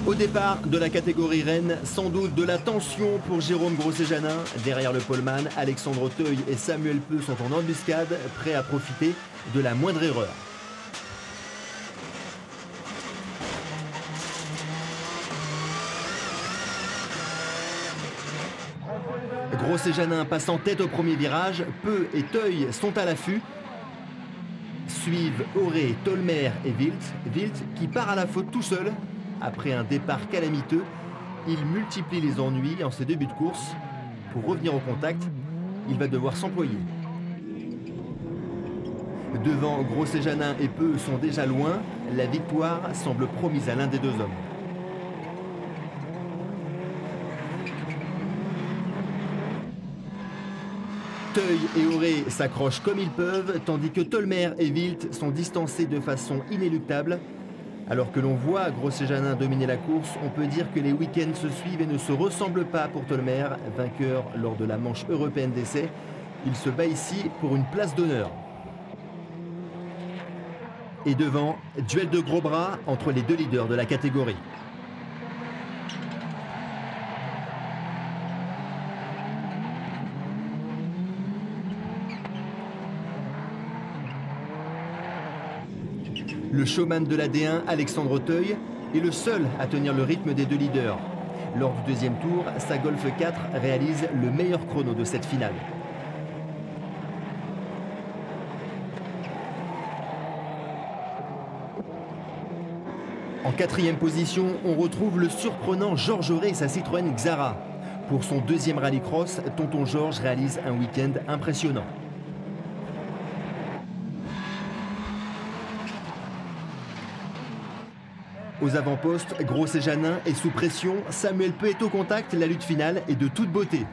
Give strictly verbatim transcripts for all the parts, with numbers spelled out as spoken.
Au départ de la catégorie Rennes, sans doute de la tension pour Jérôme Grosset-Janin. Derrière le poleman, Alexandre Teuil et Samuel Peu sont en embuscade, prêts à profiter de la moindre erreur. Grosset-Janin passe en tête au premier virage, Peu et Teuil sont à l'affût. Suivent Auré, Tolmer et Wild. Wild qui part à la faute tout seul. Après un départ calamiteux, il multiplie les ennuis en ses débuts de course. Pour revenir au contact, il va devoir s'employer. Devant, Grosset-Janin et Peu sont déjà loin. La victoire semble promise à l'un des deux hommes. Teuil et Auré s'accrochent comme ils peuvent, tandis que Tolmer et Wild sont distancés de façon inéluctable. Alors que l'on voit Grosset-Janin dominer la course, on peut dire que les week-ends se suivent et ne se ressemblent pas pour Tolmer, vainqueur lors de la manche européenne d'essai. Il se bat ici pour une place d'honneur. Et devant, duel de gros bras entre les deux leaders de la catégorie. Le showman de la D un, Alexandre Teuil, est le seul à tenir le rythme des deux leaders. Lors du deuxième tour, sa Golf quatre réalise le meilleur chrono de cette finale. En quatrième position, on retrouve le surprenant Georges Auré et sa Citroën Xara. Pour son deuxième rallycross, Tonton Georges réalise un week-end impressionnant. Aux avant-postes, Grosset-Janin est sous pression, Samuel Peu est au contact, la lutte finale est de toute beauté.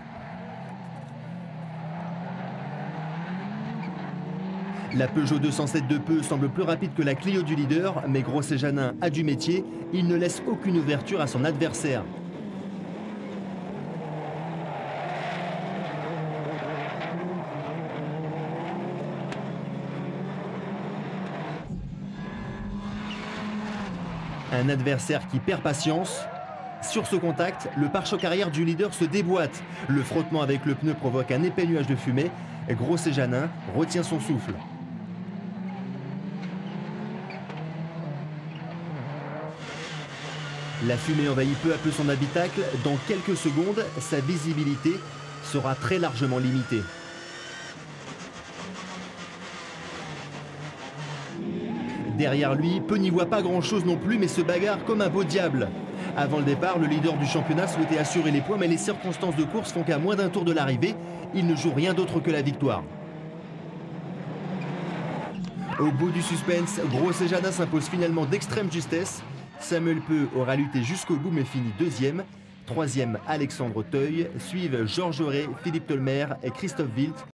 La Peugeot deux cent sept de Peu semble plus rapide que la Clio du leader, mais Grosset-Janin a du métier, il ne laisse aucune ouverture à son adversaire. Un adversaire qui perd patience. Sur ce contact, le pare-choc arrière du leader se déboîte. Le frottement avec le pneu provoque un épais nuage de fumée. Grosset-Janin retient son souffle. La fumée envahit peu à peu son habitacle. Dans quelques secondes, sa visibilité sera très largement limitée. Derrière lui, Peu n'y voit pas grand-chose non plus, mais se bagarre comme un beau diable. Avant le départ, le leader du championnat souhaitait assurer les points, mais les circonstances de course font qu'à moins d'un tour de l'arrivée, il ne joue rien d'autre que la victoire. Au bout du suspense, Grosset-Janin s'impose finalement d'extrême justesse. Samuel Peu aura lutté jusqu'au bout, mais finit deuxième. Troisième, Alexandre Teuil. Suivent Georges Auré, Philippe Tolmer et Christophe Wild.